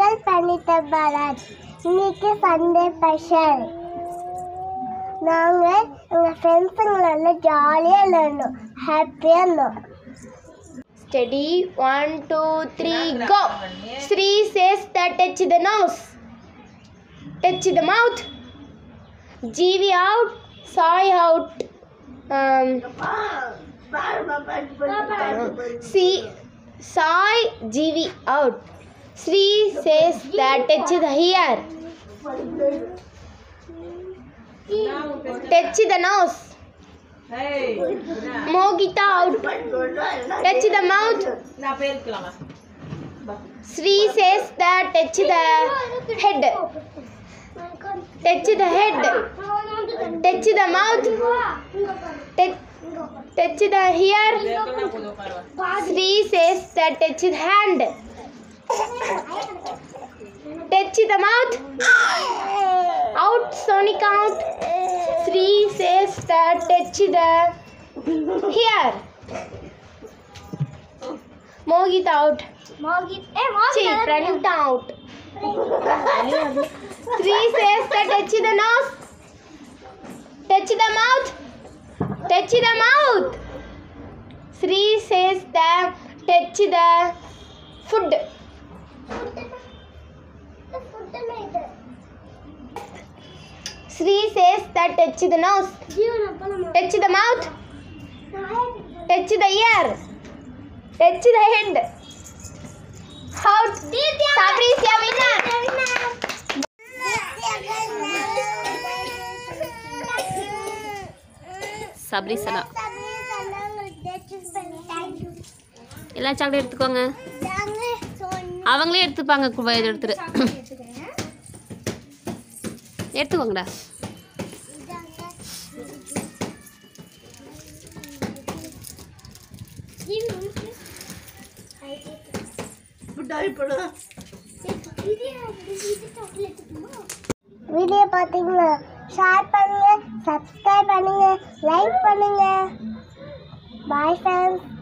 நாங்கள் பண்ணிட்ட பரத். இன்னைக்கு சண்டே ஸ்பெஷல். நாங்கள் எங்கள் ஃப்ரெண்ட்ஸுங்களோட ஜாலியாக விளையாடணும், ஹாப்பியாக இருந்தோம். Steady. 1, 2, 3, go. Sri says that touch the nose, touch the mouth. Jeevi out, Sai out. See, Sai, Jeevi out. Sri says that touch the ear, touch the nose. Mogita out, touch the mouth. Sri says that touch the head, touch the head, touch the mouth, touch the ear. Sri says that touch the hand, touch the mouth. Out, Sonika out. Sri says that touch the ear. Mogita out. Pranita out. Sri says that touch the nose, touch the mouth, touch the mouth. Sri says that touch the food. Sri says that touch the nose, touch the mouth, touch the ear, touch the head. Out. Sabri is your winner. Sabri sana. எல்லா chocolate எடுத்துக்கோங்க. அவங்களே எடுத்துப்பாங்க. எடுத்துக்கோங்கடா. Video பார்த்தீங்களா? Share பண்ணுங்க, subscribe பண்ணுங்க, like பண்ணுங்க. Bye friends.